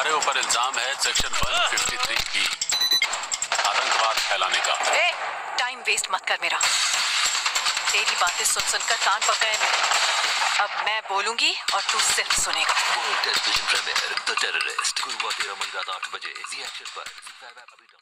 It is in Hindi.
तुम्हारे ऊपर इल्जाम है सेक्शन 153 की आतंकवाद फैलाने का। टाइम वेस्ट मत कर मेरा। तेरी बातें सुन सुनकर कान पक गए मेरे। अब मैं बोलूंगी और तू सिर्फ सुनेगा। टेलीविजन प्रीमियर द टेररिस्ट गुरुवार 13 मई रात 8 बजे जी एक्शन पर।